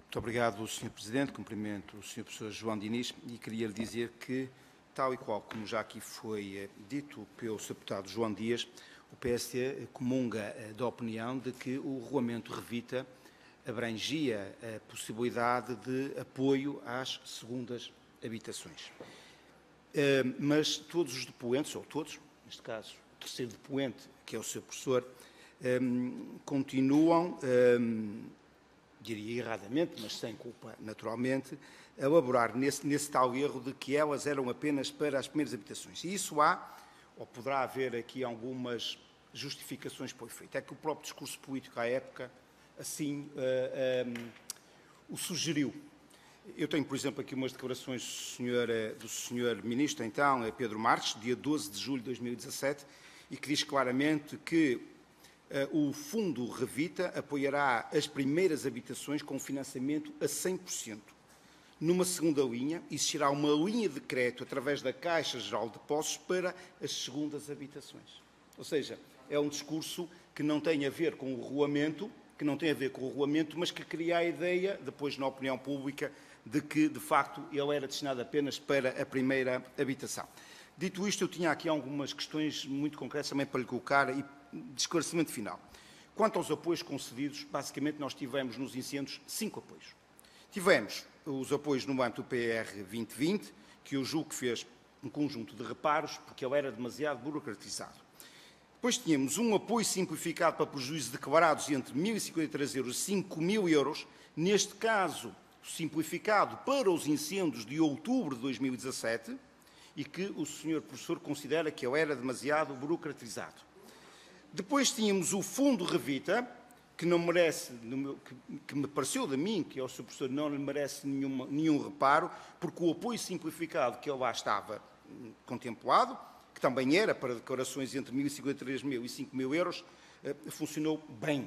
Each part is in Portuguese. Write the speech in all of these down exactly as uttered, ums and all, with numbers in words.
Muito obrigado, senhor Presidente. Cumprimento o senhor Professor João Diniz e queria lhe dizer que, tal e qual como já aqui foi dito pelo senhor Deputado João Dias, o P S D comunga da opinião de que o regulamento Revita abrangia a possibilidade de apoio às segundas habitações. Mas todos os depoentes, ou todos, neste caso, o terceiro depoente, que é o senhor Professor, continuam, diria erradamente, mas sem culpa naturalmente, a elaborar nesse, nesse tal erro de que elas eram apenas para as primeiras habitações. E isso há, ou poderá haver aqui algumas justificações para o efeito. É que o próprio discurso político à época assim uh, um, o sugeriu. Eu tenho, por exemplo, aqui umas declarações do senhor, do senhor Ministro, então, Pedro Marques, dia doze de julho de dois mil e dezassete, e que diz claramente que uh, o Fundo Revita apoiará as primeiras habitações com financiamento a cem por cento. Numa segunda linha, existirá uma linha de crédito através da Caixa Geral de Depósitos para as segundas habitações. Ou seja, é um discurso que não tem a ver com o regulamento, que não tem a ver com o regulamento, mas que cria a ideia, depois na opinião pública, de que, de facto, ele era destinado apenas para a primeira habitação. Dito isto, eu tinha aqui algumas questões muito concretas também para lhe colocar e de esclarecimento final. Quanto aos apoios concedidos, basicamente nós tivemos nos incêndios cinco apoios. Tivemos os apoios no âmbito do P R vinte vinte, que eu julgo que fez um conjunto de reparos, porque ele era demasiado burocratizado. Depois tínhamos um apoio simplificado para prejuízos declarados entre mil e cinquenta e três euros e cinco mil euros, neste caso simplificado para os incêndios de outubro de dois mil e dezassete, e que o senhor Professor considera que ele era demasiado burocratizado. Depois tínhamos o Fundo Revita, que não merece, que me pareceu de mim, que ao senhor Professor não lhe merece nenhuma, nenhum reparo, porque o apoio simplificado que lá estava contemplado, que também era para declarações entre mil e cinquenta e três mil e cinco mil euros, funcionou bem.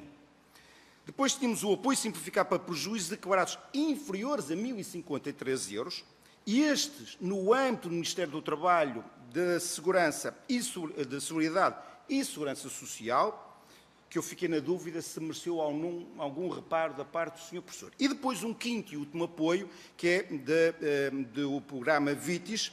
Depois tínhamos o apoio simplificado para prejuízos declarados inferiores a mil e cinquenta e três euros, e estes, no âmbito do Ministério do Trabalho, da Segurança e da Solidariedade e Segurança Social, que eu fiquei na dúvida se mereceu algum, algum reparo da parte do senhor Professor. E depois um quinto e último apoio, que é de, de, do programa VITIS,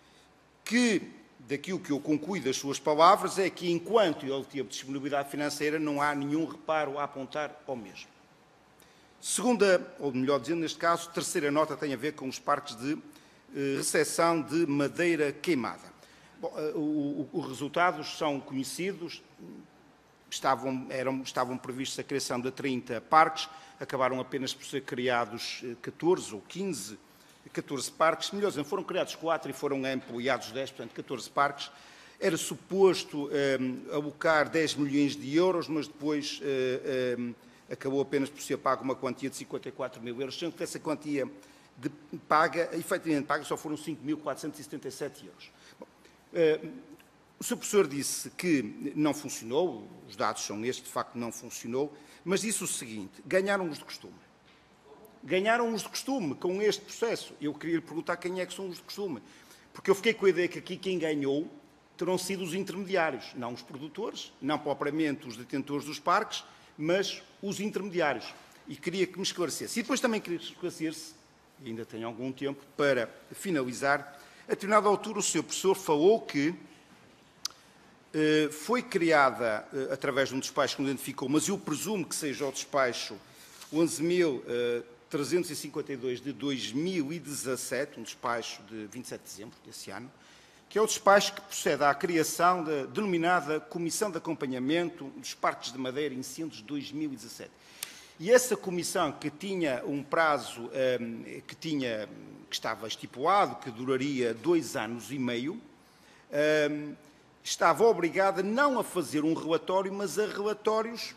que, daquilo que eu concluí das suas palavras, é que enquanto ele teve disponibilidade financeira, não há nenhum reparo a apontar ao mesmo. Segunda, ou melhor dizendo, neste caso, terceira nota tem a ver com os parques de eh, recepção de madeira queimada. Bom, os resultados são conhecidos, estavam, eram, estavam previstos a criação de trinta parques, acabaram apenas por ser criados catorze ou quinze, catorze parques, melhor dizendo, foram criados quatro e foram ampliados dez, portanto catorze parques. Era suposto um, alocar dez milhões de euros, mas depois uh, um, acabou apenas por ser pago uma quantia de cinquenta e quatro mil euros, sendo que essa quantia de paga, efetivamente paga, só foram cinco mil quatrocentos e setenta e sete euros. Bom, uh, o senhor Professor disse que não funcionou, os dados são estes, de facto não funcionou, mas disse o seguinte: ganharam os de costume. Ganharam os de costume com este processo. Eu queria lhe perguntar quem é que são os de costume, porque eu fiquei com a ideia que aqui quem ganhou terão sido os intermediários, não os produtores, não propriamente os detentores dos parques, mas os intermediários. E queria que me esclarecesse. E depois também queria esclarecer-se, e ainda tenho algum tempo para finalizar, a determinada altura o senhor Professor falou que foi criada, através de um despacho que me identificou, mas eu presumo que seja o despacho onze mil trezentos e cinquenta e dois de dois mil e dezassete, um despacho de vinte e sete de dezembro desse ano, que é o despacho que procede à criação da denominada Comissão de Acompanhamento dos Parques de Madeira e Incêndios de dois mil e dezassete. E essa comissão, que tinha um prazo que, tinha, que estava estipulado, que duraria dois anos e meio, estava obrigada não a fazer um relatório, mas a relatórios,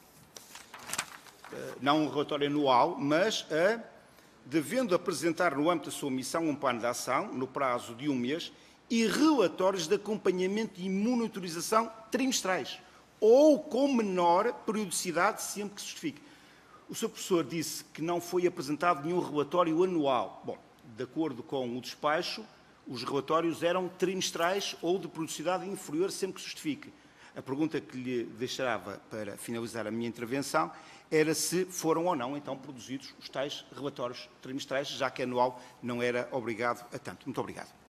não um relatório anual, mas a, devendo apresentar no âmbito da sua missão um plano de ação, no prazo de um mês, e relatórios de acompanhamento e monitorização trimestrais, ou com menor periodicidade, sempre que se justifique. O senhor Professor disse que não foi apresentado nenhum relatório anual. Bom, de acordo com o despacho, os relatórios eram trimestrais ou de periodicidade inferior, sempre que se justifique. A pergunta que lhe deixava para finalizar a minha intervenção era se foram ou não, então, produzidos os tais relatórios trimestrais, já que anual não era obrigado a tanto. Muito obrigado.